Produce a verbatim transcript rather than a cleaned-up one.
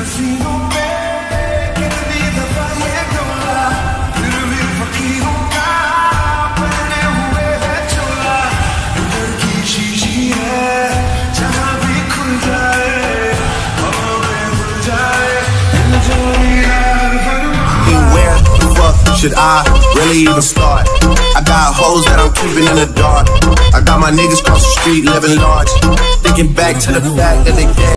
Should I really even start? I got hoes that I'm keeping in the dark. I got my niggas cross the street living large. Thinking back to the fact that they